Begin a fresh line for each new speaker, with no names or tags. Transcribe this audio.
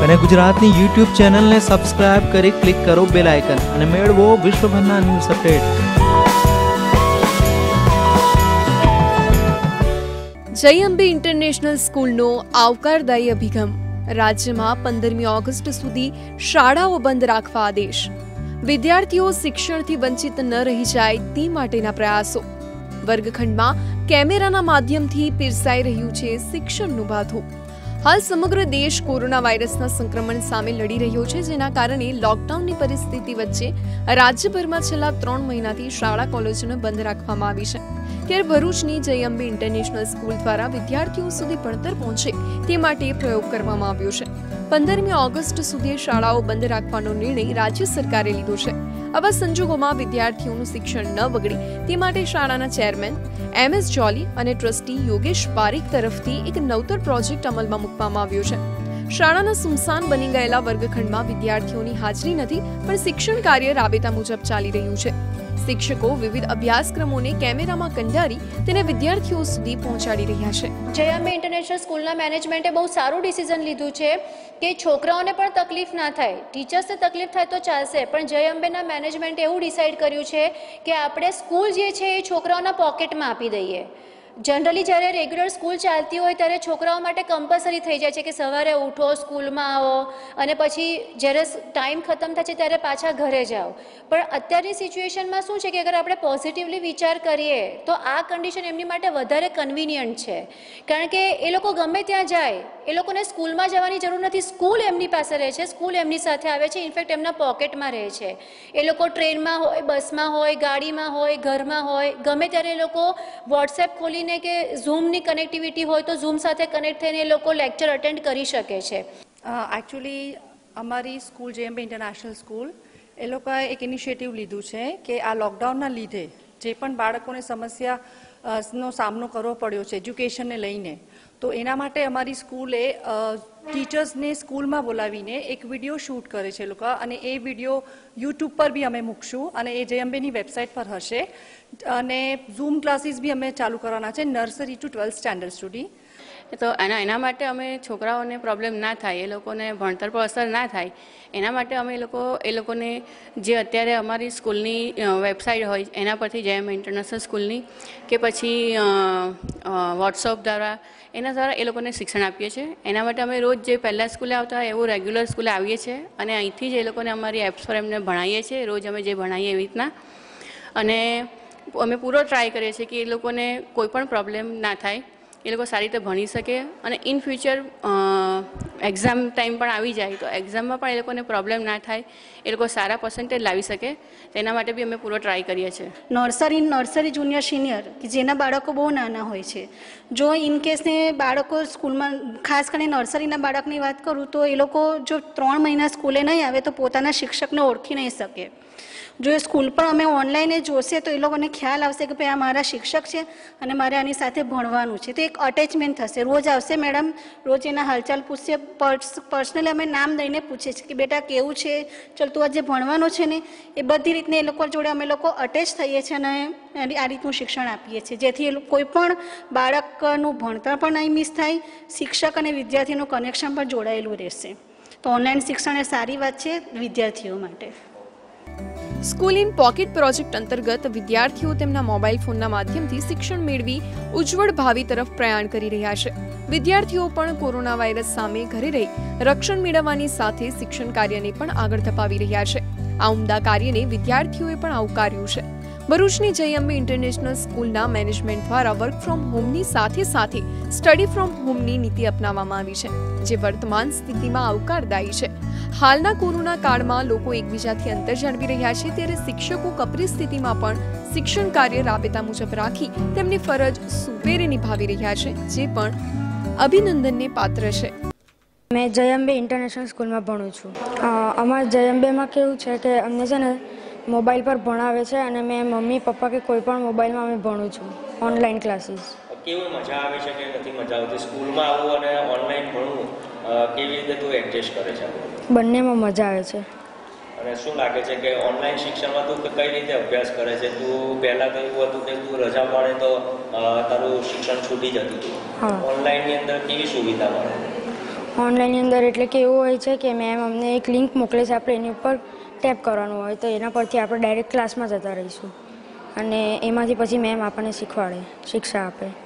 અને ગુજરાતની YouTube ચેનલને સબસ્ક્રાઇબ કરી ક્લિક કરો બેલ આઇકન અને મેળવો વિશ્વભરના ન્યૂઝ અપડેટ।
જય અંબે ઇન્ટરનેશનલ સ્કૂલનો આવકારદાયી અભિગમ। રાજ્યમાં 15મી ઓગસ્ટ સુધી શાળાઓ બંધ રાખવા આદેશ। વિદ્યાર્થીઓ શિક્ષણથી વંચિત ન રહી જાય તે માટેના પ્રયાસો। વર્ગખંડમાં કેમેરાના માધ્યમથી પીરસાઈ રહ્યું છે શિક્ષણનું ભાથું। हाल समग्र देश कोरोना वायरसना संक्रमण सामे लड़ी रह्यो छे, जेना कारणे लॉकडाउननी परिस्थिति वच्चे राज्यभरमा छेल्ला 3 महीनाथी शाळा कॉलेजोने बंध राखवामां आवी छे। ત્યારે ભરૂચની જય અંબે ઇન્ટરનેશનલ સ્કૂલ દ્વારા વિદ્યાર્થીઓ સુધી ભણતર પહોંચે તે માટે પ્રયોગ કરવામાં આવ્યો છે। 15મી ઓગસ્ટ સુધી શાળાઓ બંધ રાખવાનો નિર્ણય રાજ્ય સરકારે લીધો છે। આવા સંજોગોમાં વિદ્યાર્થીઓનું શિક્ષણ ન બગડે તે માટે શાળાના ચેરમેન MS જોલી અને ટ્રસ્ટી યોગેશ પારીખ તરફથી એક નવતર પ્રોજેક્ટ અમલમાં મૂકવામાં આવ્યો છે। શાળાના સુમસાન બની ગયેલા વર્ગખંડમાં વિદ્યાર્થીઓની હાજરી નથી, પણ શિક્ષણ કાર્ય રાબેતા મુજબ ચાલી રહ્યું છે। शिक्षको विविध अभ्यासक्रमों ने कैमरा में कंडारी तेने विद्यार्थियों सुधी पहोंचाड़ी रह्या छे।
जय अंबे इंटरनेशनल स्कूलना मैनेजमेंटे बहुत सारू डिसिजन लीधुं छे के छोकराओने पण तकलीफ ना थाय, टीचर्सने तकलीफ थाय तो चालशे, पण जय अंबेना मैनेजमेंटे एवुं डिसाइड कर्युं छे के आपणे स्कूल जे छे ए छोकराओना पॉकेटमां आपी दઈએ। जनरली જ્યારે રેગ્યુલર સ્કૂલ ચાલતી હોય ત્યારે છોકરાઓ માટે કમ્પલસરી થઈ જાય છે કે સવારે ઉઠો, સ્કૂલમાં આવો અને પછી જ્યારે ટાઈમ ખતમ થાય છે ત્યારે પાછા ઘરે જાઓ। પણ અત્યારની સિચ્યુએશનમાં શું છે કે અગર આપણે પોઝિટિવલી વિચાર કરીએ તો આ કન્ડિશન એમની માટે વધારે કન્વિનિયન્ટ છે, કારણ કે એ લોકો ગમે ત્યાં જાય, એ લોકોને સ્કૂલમાં જવાની જરૂર નથી, સ્કૂલ એમની પાસે રહે છે, સ્કૂલ એમની સાથે આવે છે, ઇનફેક્ટ એમના પોકેટમાં રહે છે। એ લોકો ટ્રેનમાં હોય, બસમાં હોય, ગાડીમાં હોય, ઘરમાં હોય, ગમે ત્યારે એ લોકો વોટ્સએપ ખોલી કે ઝૂમ ની કનેક્ટિવિટી હોય તો ઝૂમ સાથે કનેક્ટ થઈને એ લોકો લેક્ચર અટેન્ડ કરી શકે છે।
एक्चुअली અમારી સ્કૂલ જે અંબે ઇન્ટરનેશનલ સ્કૂલ એ લોકોએ એક ઇનિશિયેટિવ લીધું છે કે આ લોકડાઉનના લીધે જે પણ બાળકોને સમસ્યાનો સામનો કરવો પડ્યો છે એજ્યુકેશનને લઈને, તો એના માટે અમારી સ્કૂલે ટીચર્સને સ્કૂલમાં બોલાવીને એક વિડીયો શૂટ કરે છે લોકો, અને એ વિડીયો યુટ્યુબ પર બી અમે મૂકશું અને એ જે અંબેની વેબસાઇટ પર હશે। અને ઝૂમ ક્લાસીસ બી અમે ચાલુ કરવાના છે નર્સરી ટુ 12th સ્ટાન્ડર્ડ સુધી।
તો એના માટે અમે છોકરાઓને પ્રોબ્લેમ ના થાય, એ લોકોને ભણતર પર અસર ના થાય એના માટે અમે એ લોકોને જે અત્યારે અમારી સ્કૂલની વેબસાઇટ હોય એના પરથી જય અંબે ઇન્ટરનેશનલ સ્કૂલની કે પછી વોટ્સઅપ દ્વારા એના દ્વારા એ લોકોને શિક્ષણ આપીએ છીએ। એના માટે અમે રોજ જે પહેલાં સ્કૂલે આવતા હોય એવું રેગ્યુલર સ્કૂલે આવીએ છીએ અને અહીંથી જ એ લોકોને અમારી એપ્સ પર એમને ભણાવીએ છીએ, રોજ અમે જે ભણાવીએ એવી રીતના। અને અમે પૂરો ટ્રાય કરીએ છીએ કે એ લોકોને કોઈ પણ પ્રોબ્લેમ ના થાય, એ લોકો સારી રીતે ભણી શકે અને ઇન ફ્યુચર એક્ઝામ ટાઈમ પણ આવી જાય તો એક્ઝામમાં પણ એ લોકોને પ્રોબ્લેમ ના થાય, એ લોકો સારા પર્સન્ટેજ લાવી શકે, તેના માટે બી અમે પૂરો ટ્રાય કરીએ છીએ।
નર્સરી જુનિયર સિનિયર કે જેના બાળકો બહુ નાના હોય છે, જો ઇન કેસને બાળકો સ્કૂલમાં ખાસ કરીને નર્સરીના બાળકની વાત કરું તો એ લોકો જો 3 મહિના સ્કૂલે નહીં આવે તો પોતાના શિક્ષકને ઓળખી નહીં શકે। જો એ સ્કૂલ પર અમે ઓનલાઈન જોશે તો એ લોકોને ખ્યાલ આવશે કે ભાઈ આ મારા શિક્ષક છે અને મારે આની સાથે ભણવાનું છે, તો એક અટેચમેન્ટ થશે। રોજ આવશે મેડમ, રોજ એના હાલચાલ પૂછશે, પર્સનલી અમે નામ દઈને પૂછીએ છીએ કે બેટા કેવું છે, ચલ તું આજે ભણવાનું છે ને, એ બધી રીતને એ લોકો જોડે અમે લોકો અટેચ થઈએ છીએ અને આ રીતનું શિક્ષણ આપીએ છીએ જેથી કોઈ પણ બાળકનું ભણતર પણ નહીં મિસ થાય, શિક્ષક અને વિદ્યાર્થીનું કનેક્શન પણ જોડાયેલું રહેશે। તો ઓનલાઈન શિક્ષણ એ સારી વાત છે વિદ્યાર્થીઓ માટે।
સ્કૂલ ઇન પોકેટ પ્રોજેક્ટ અંતર્ગત વિદ્યાર્થીઓ તેમના મોબાઈલ ફોનના માધ્યમથી શિક્ષણ મેળવી ઉજ્જવળ ભાવિ તરફ પ્રયાણ કરી રહ્યા છે। વિદ્યાર્થીઓ પણ કોરોના વાયરસ સામે ઘરે રહી રક્ષણ મેળવવાની સાથે શિક્ષણ કાર્યને પણ આગળ ધપાવી રહ્યા છે। આ ઉમદા કાર્યને વિદ્યાર્થીઓએ પણ આવકાર્યું છે। ભરૂચની જય અંબે ઇન્ટરનેશનલ સ્કૂલના મેનેજમેન્ટ દ્વારા વર્ક ફ્રોમ હોમની સાથે સાથે સ્ટડી ફ્રોમ હોમની નીતિ અપનાવવામાં આવી છે, જે વર્તમાન સ્થિતિમાં આવકારદાયી છે। હાલના કોરોના કાળમાં લોકો એકબીજાથી અંતર જાળવી રહ્યા છે, ત્યારે શિક્ષકો કપરી સ્થિતિમાં પણ શિક્ષણ કાર્ય રાબેતા મુજબ રાખી તેમની ફરજ સુપેરે નિભાવી રહ્યા છે, જે પણ અભિનંદનને પાત્ર છે।
मैं जय अंबे इंटरनेशनल स्कूल में भणुं छुं। अमार जय अंबे में केवुं छे के अमने छे ने मोबाइल पर भणावे छे અને मैं मम्मी पप्पा के कोई पण मोबाइल में अमे भणुं छुं ऑनलाइन क्लासेस।
केवुं मजा आवे छे के नथी मजा आवती स्कूल में आवुं અને ऑनलाइन भणવું કેવી રીતે તું એડજસ્ટ કરે છે?
બંનેમાં મજા આવે છે।
અને શું લાગે છે કે ઓનલાઈન શિક્ષણમાં તું કઈ રીતે અભ્યાસ કરે છે? તું પહેલા તો એવું હતું કે તું રજા મળે તો તારું શિક્ષણ છૂટી જતું હતું, ઓનલાઈનની અંદર કેવી સુવિધા મળે?
ઓનલાઈનની અંદર એટલે કે એવું હોય છે કે મેમ અમને એક લિંક મોકલે છે, આપણે એની ઉપર ટેપ કરવાનું હોય તો એના પરથી આપણે ડાયરેક્ટ ક્લાસમાં જતા રહીશું અને એમાંથી પછી મેમ આપણને શિક્ષા આપે.